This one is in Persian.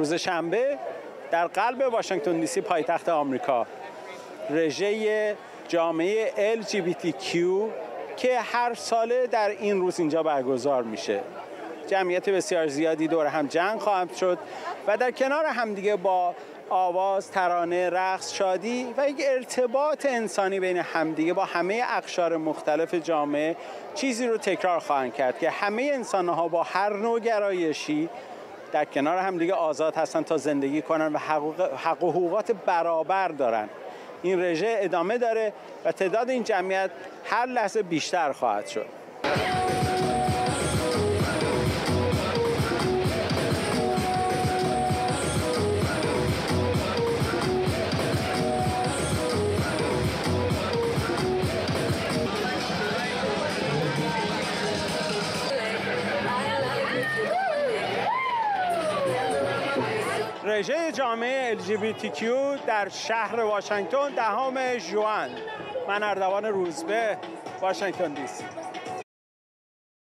روز شنبه در قلب واشنگتن دی سی پایتخت آمریکا رژه جامعه LGBTQ که هر ساله در این روز اینجا برگزار میشه. جمعیت بسیار زیادی دور هم جمع خواهند شد و در کنار همدیگه با آواز، ترانه، رقص، شادی و یک ارتباط انسانی بین همدیگه با همه اقشار مختلف جامعه چیزی رو تکرار خواهند کرد که همه انسان‌ها با هر نوع گرایشی در کنار همدیگه آزاد هستن تا زندگی کنن و حق و حقوقات برابر دارن. این رژه ادامه داره و تعداد این جمعیت هر لحظه بیشتر خواهد شد. رژه جامعه LGBTQ در شهر واشنگتن 10 ژوئن. من اردوان روزبه، واشنگتن دی سی.